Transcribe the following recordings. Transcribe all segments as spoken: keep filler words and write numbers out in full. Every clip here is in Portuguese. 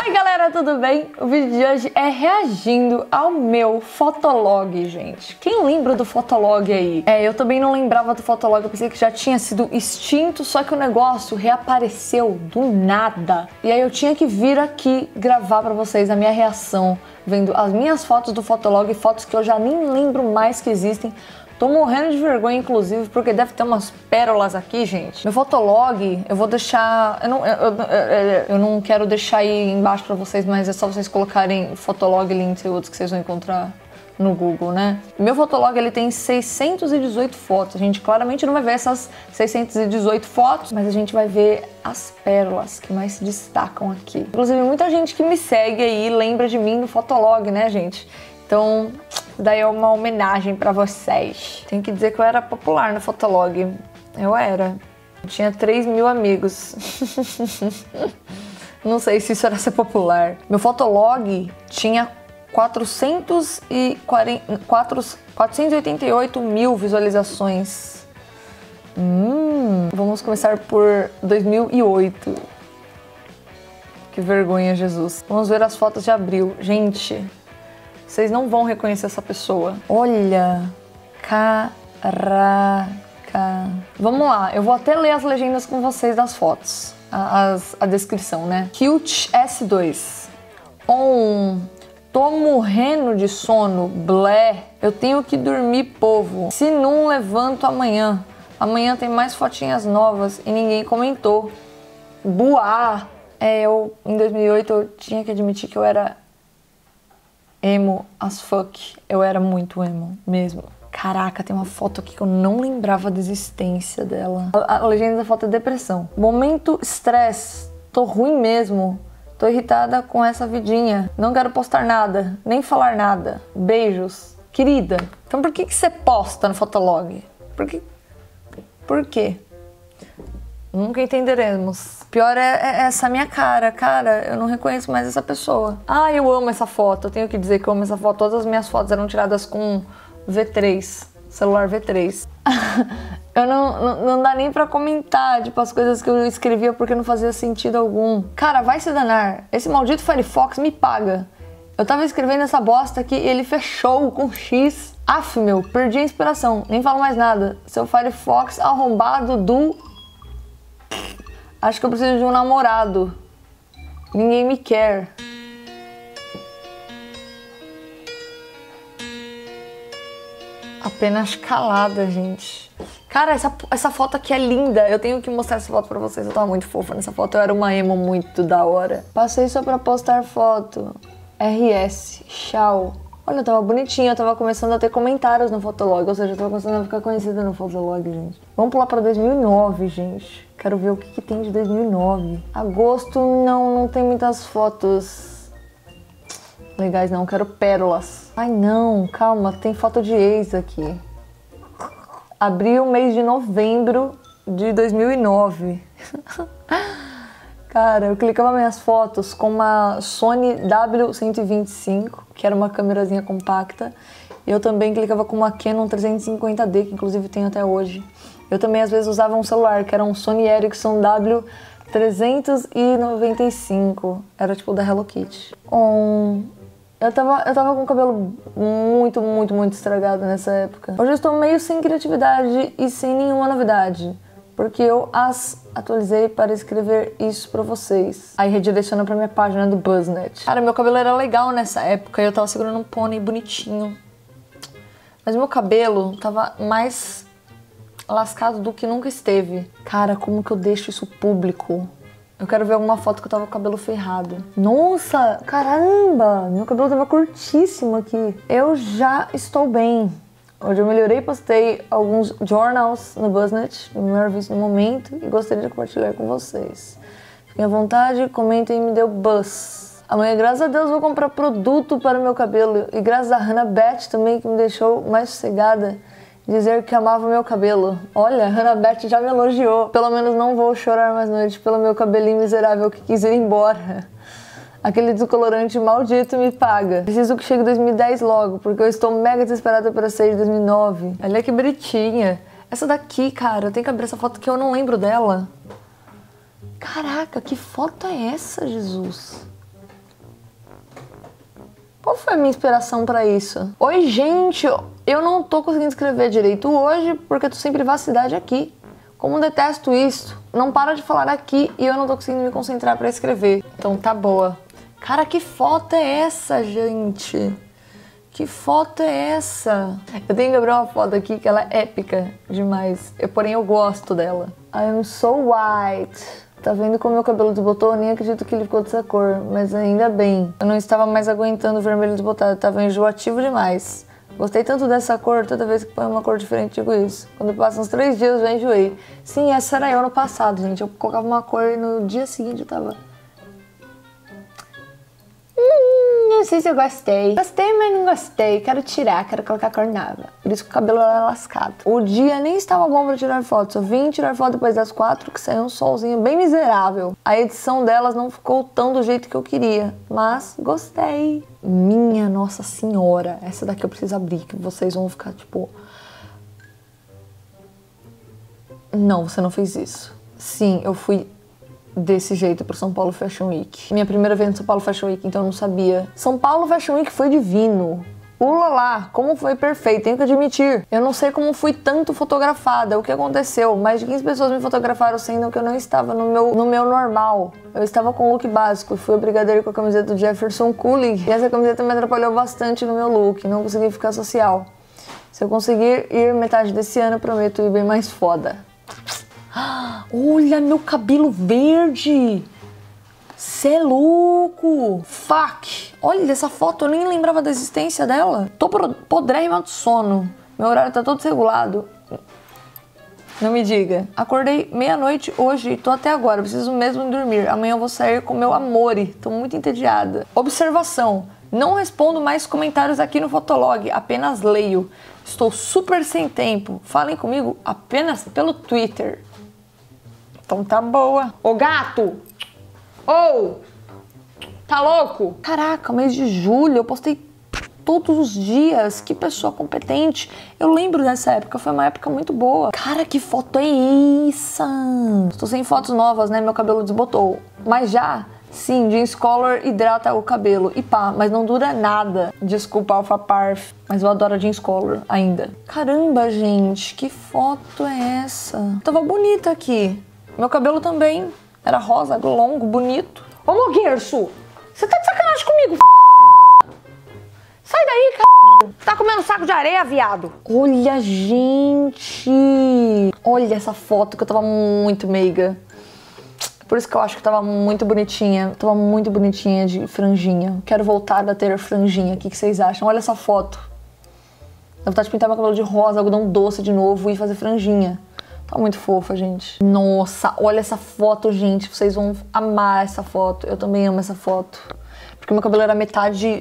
Oi galera, tudo bem? O vídeo de hoje é reagindo ao meu Fotolog, gente. Quem lembra do Fotolog aí? É, eu também não lembrava do Fotolog, eu pensei que já tinha sido extinto, só que o negócio reapareceu do nada. E aí eu tinha que vir aqui gravar pra vocês a minha reação, vendo as minhas fotos do Fotolog, fotos que eu já nem lembro mais que existem. Tô morrendo de vergonha, inclusive, porque deve ter umas pérolas aqui, gente. Meu Fotolog, eu vou deixar... Eu não, eu, eu, eu, eu não quero deixar aí embaixo pra vocês, mas é só vocês colocarem Fotolog, Lincewood, que vocês vão encontrar no Google, né? Meu Fotolog, ele tem seiscentas e dezoito fotos. A gente claramente não vai ver essas seiscentas e dezoito fotos, mas a gente vai ver as pérolas que mais se destacam aqui. Inclusive, muita gente que me segue aí lembra de mim no Fotolog, né, gente? Então, daí é uma homenagem pra vocês. Tenho que dizer que eu era popular no Fotolog. Eu era. Eu tinha três mil amigos. Não sei se isso era ser popular. Meu Fotolog tinha quatrocentos e oitenta e oito mil visualizações. Hum, vamos começar por dois mil e oito. Que vergonha, Jesus. Vamos ver as fotos de abril. Gente... Vocês não vão reconhecer essa pessoa. Olha, caraca. Vamos lá, eu vou até ler as legendas com vocês das fotos. A, as, a descrição, né? Cute S dois. On. Tô morrendo de sono, blé. Eu tenho que dormir, povo. Se não, levanto amanhã. Amanhã tem mais fotinhas novas e ninguém comentou. Buá. É, eu, em dois mil e oito, eu tinha que admitir que eu era... emo as fuck. Eu era muito emo, mesmo. Caraca, tem uma foto aqui que eu não lembrava da existência dela. A, a legenda da foto é depressão. Momento estresse. Tô ruim mesmo. Tô irritada com essa vidinha. Não quero postar nada, nem falar nada. Beijos. Querida, então por que que você posta no Fotolog? Por que? Por quê? Nunca entenderemos. Pior é, é essa minha cara. Cara, eu não reconheço mais essa pessoa. Ah, eu amo essa foto. Eu tenho que dizer que eu amo essa foto. Todas as minhas fotos eram tiradas com V três. Celular V três. eu não, não, não dá nem pra comentar, tipo, as coisas que eu escrevia porque não fazia sentido algum. Cara, vai se danar. Esse maldito Firefox me paga. Eu tava escrevendo essa bosta aqui e ele fechou com X. Aff, meu, perdi a inspiração. Nem falo mais nada. Seu Firefox arrombado do... Acho que eu preciso de um namorado. Ninguém me quer. Apenas calada, gente. Cara, essa, essa foto aqui é linda. Eu tenho que mostrar essa foto pra vocês. Eu tava muito fofa nessa foto. Eu era uma emo muito da hora. Passei só pra postar foto. R S. Tchau. Olha, eu tava bonitinha, eu tava começando a ter comentários no Fotolog, ou seja, eu tava começando a ficar conhecida no Fotolog, gente. Vamos pular pra dois mil e nove, gente. Quero ver o que, que tem de dois mil e nove. Agosto, não, não tem muitas fotos legais, não. Quero pérolas. Ai, não, calma, tem foto de ex aqui. Abril, mês de novembro de dois mil e nove. Cara, eu clicava minhas fotos com uma Sony W cento e vinte e cinco, que era uma câmerazinha compacta. E eu também clicava com uma Canon trezentos e cinquenta D, que inclusive tenho até hoje. Eu também às vezes usava um celular, que era um Sony Ericsson W trezentos e noventa e cinco. Era tipo da Hello Kitty. Um... Eu tava, eu tava com o cabelo muito, muito, muito estragado nessa época. Hoje eu estou meio sem criatividade e sem nenhuma novidade. Porque eu as atualizei para escrever isso pra vocês. Aí redireciona pra minha página do Buzznet. Cara, meu cabelo era legal nessa época e eu tava segurando um pônei bonitinho. Mas meu cabelo tava mais lascado do que nunca esteve. Cara, como que eu deixo isso público? Eu quero ver alguma foto que eu tava com o cabelo ferrado. Nossa, caramba! Meu cabelo tava curtíssimo aqui. Eu já estou bem. Hoje eu melhorei e postei alguns journals no Buzznet, no meu review no momento, e gostaria de compartilhar com vocês. Fiquem à vontade, comentem e me dê o buzz. Amanhã, graças a Deus, vou comprar produto para o meu cabelo. E graças a Hannah Beth também, que me deixou mais sossegada, dizer que amava o meu cabelo. Olha, Hannah Beth já me elogiou. Pelo menos não vou chorar mais noite pelo meu cabelinho miserável que quis ir embora. Aquele descolorante maldito me paga. Preciso que chegue dois mil e dez logo, porque eu estou mega desesperada para sair de dois mil e nove. Olha que bonitinha. Essa daqui, cara, eu tenho que abrir essa foto que eu não lembro dela. Caraca, que foto é essa, Jesus? Qual foi a minha inspiração pra isso? Oi, gente, eu não tô conseguindo escrever direito hoje porque eu tô sem privacidade aqui. Como detesto isso. Não para de falar aqui e eu não tô conseguindo me concentrar pra escrever. Então tá boa. Cara, que foto é essa, gente? Que foto é essa? Eu tenho que abrir uma foto aqui que ela é épica demais. Eu, porém, eu gosto dela. I'm so white. Tá vendo como meu cabelo desbotou? Eu nem acredito que ele ficou dessa cor, mas ainda bem. Eu não estava mais aguentando o vermelho desbotado, tava enjoativo demais. Gostei tanto dessa cor, toda vez que põe uma cor diferente, digo isso. Quando passam uns três dias, eu já enjoei. Sim, essa era eu no passado, gente. Eu colocava uma cor e no dia seguinte eu tava... Hum, não sei se eu gostei. Gostei, mas não gostei. Quero tirar, quero colocar cor nova. Por isso que o cabelo era lascado. O dia nem estava bom pra tirar foto. Só vim tirar foto depois das quatro, que saiu um solzinho bem miserável. A edição delas não ficou tão do jeito que eu queria. Mas gostei. Minha Nossa Senhora. Essa daqui eu preciso abrir, que vocês vão ficar tipo... Não, você não fez isso. Sim, eu fui... desse jeito pro São Paulo Fashion Week. Minha primeira vez no São Paulo Fashion Week, então eu não sabia. São Paulo Fashion Week foi divino. Ulalá, como foi perfeito, tenho que admitir. Eu não sei como fui tanto fotografada, o que aconteceu. Mais de quinze pessoas me fotografaram, sendo que eu não estava no meu, no meu normal. Eu estava com o look básico, fui a brigadeiro com a camiseta do Jefferson Cooling. E essa camiseta me atrapalhou bastante no meu look, não consegui ficar social. Se eu conseguir ir metade desse ano, prometo ir bem mais foda. Olha meu cabelo verde! Cê é louco! Fuck! Olha essa foto, eu nem lembrava da existência dela. Tô podrérrima de sono. Meu horário tá todo regulado. Não me diga. Acordei meia-noite hoje e tô até agora. Preciso mesmo dormir. Amanhã eu vou sair com meu amore. Tô muito entediada. Observação. Não respondo mais comentários aqui no Fotolog. Apenas leio. Estou super sem tempo. Falem comigo apenas pelo Twitter. Então tá boa. Ô gato! Ô! Oh, tá louco? Caraca, mês de julho eu postei todos os dias. Que pessoa competente. Eu lembro dessa época, foi uma época muito boa. Cara, que foto é essa? Estou sem fotos novas, né? Meu cabelo desbotou. Mas já, sim, Jeans Color hidrata o cabelo. E pá, mas não dura nada. Desculpa, Alpha Parf, mas eu adoro a Jeans Color ainda. Caramba, gente, que foto é essa? Tava bonita aqui. Meu cabelo também era rosa, longo, bonito. Ô, Moguerço, você tá de sacanagem comigo, f***? Sai daí, c****. Tá comendo saco de areia, viado? Olha, gente. Olha essa foto que eu tava muito meiga. Por isso que eu acho que tava muito bonitinha. Tava muito bonitinha de franjinha. Quero voltar a ter franjinha. O que, que vocês acham? Olha essa foto. Dá vontade de pintar meu cabelo de rosa, algodão doce de novo e fazer franjinha. Tá muito fofa, gente. Nossa, olha essa foto, gente. Vocês vão amar essa foto. Eu também amo essa foto. Porque meu cabelo era metade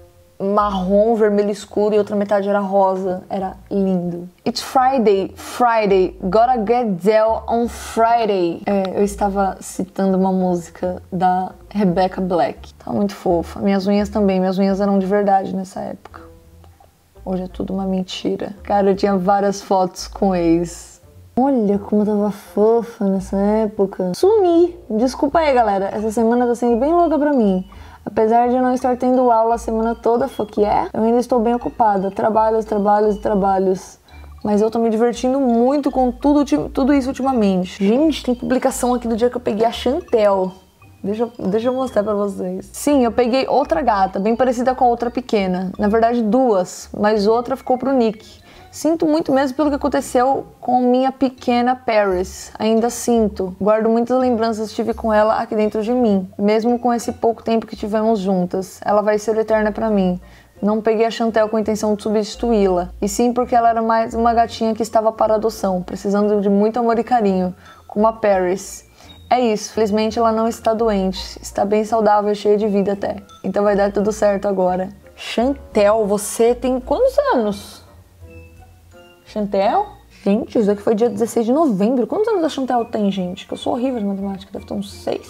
marrom, vermelho escuro e outra metade era rosa. Era lindo. It's Friday, Friday. Gotta get down on Friday. É, eu estava citando uma música da Rebecca Black. Tá muito fofa. Minhas unhas também. Minhas unhas eram de verdade nessa época. Hoje é tudo uma mentira. Cara, eu tinha várias fotos com ex. Olha como eu tava fofa nessa época. Sumi! Desculpa aí, galera. Essa semana tá sendo bem louca pra mim. Apesar de eu não estar tendo aula a semana toda, fuck yeah, eu ainda estou bem ocupada. Trabalhos, trabalhos e trabalhos. Mas eu tô me divertindo muito com tudo, tudo isso ultimamente. Gente, tem publicação aqui do dia que eu peguei a Chantel. Deixa, deixa eu mostrar pra vocês. Sim, eu peguei outra gata, bem parecida com a outra pequena. Na verdade, duas, mas outra ficou pro Nick. Sinto muito mesmo pelo que aconteceu com minha pequena Paris. Ainda sinto. Guardo muitas lembranças que tive com ela aqui dentro de mim. Mesmo com esse pouco tempo que tivemos juntas. Ela vai ser eterna pra mim. Não peguei a Chantel com a intenção de substituí-la. E sim porque ela era mais uma gatinha que estava para adoção, precisando de muito amor e carinho. Como a Paris. É isso. Felizmente ela não está doente. Está bem saudável e cheia de vida até. Então vai dar tudo certo agora. Chantel, você tem quantos anos? Chantel? Gente, isso aqui foi dia dezesseis de novembro. Quantos anos a Chantel tem, gente? Que eu sou horrível de matemática. Deve ter uns seis.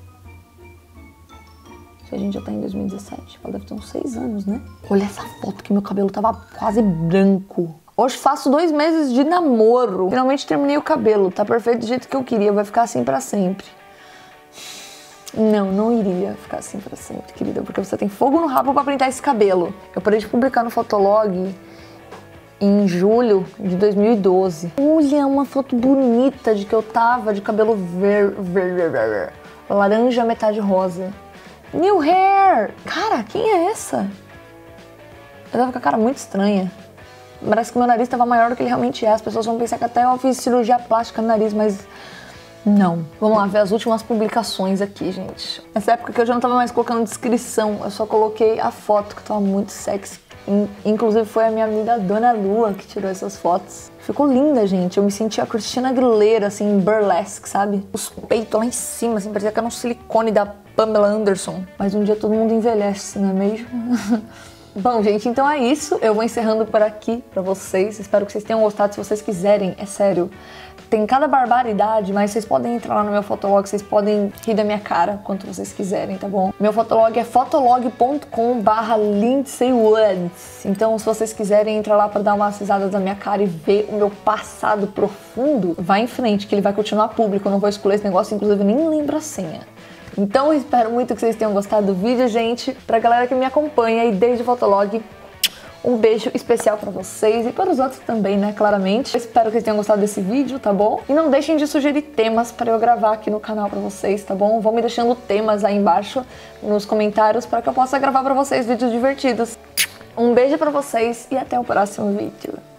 Se a gente já tá em dois mil e dezessete, ela deve ter uns seis anos, né? Olha essa foto que meu cabelo tava quase branco. Hoje faço dois meses de namoro. Finalmente terminei o cabelo. Tá perfeito do jeito que eu queria. Vai ficar assim pra sempre. Não, não iria ficar assim pra sempre, querida, porque você tem fogo no rabo pra pintar esse cabelo. Eu parei de publicar no Fotolog em julho de dois mil e doze. Olha, uma foto bonita de que eu tava de cabelo verde, ver, ver, ver, ver, laranja metade rosa. New hair! Cara, quem é essa? Eu tava com a cara muito estranha. Parece que meu nariz tava maior do que ele realmente é. As pessoas vão pensar que até eu fiz cirurgia plástica no nariz, mas não. Vamos lá ver as últimas publicações aqui, gente. Nessa época que eu já não tava mais colocando descrição, eu só coloquei a foto, que tava muito sexy. Inclusive foi a minha amiga Dona Lua que tirou essas fotos. Ficou linda, gente. Eu me senti a Christina Aguilera, assim, burlesque, sabe? Os peitos lá em cima, assim, parecia que era um silicone da Pamela Anderson. Mas um dia todo mundo envelhece, não é mesmo? Bom, gente, então é isso. Eu vou encerrando por aqui pra vocês. Espero que vocês tenham gostado. Se vocês quiserem, é sério, tem cada barbaridade, mas vocês podem entrar lá no meu Fotolog, vocês podem rir da minha cara quanto vocês quiserem, tá bom? Meu Fotolog é fotolog ponto com barra Lindsay Woods. Então, se vocês quiserem entrar lá pra dar umas risadas da minha cara e ver o meu passado profundo, vai em frente, que ele vai continuar público. Eu não vou excluir esse negócio, inclusive eu nem lembro a senha. Então, eu espero muito que vocês tenham gostado do vídeo, gente. Pra galera que me acompanha aí desde o Fotolog, um beijo especial pra vocês e para os outros também, né, claramente. Eu espero que vocês tenham gostado desse vídeo, tá bom? E não deixem de sugerir temas pra eu gravar aqui no canal pra vocês, tá bom? Vão me deixando temas aí embaixo nos comentários pra que eu possa gravar pra vocês vídeos divertidos. Um beijo pra vocês e até o próximo vídeo.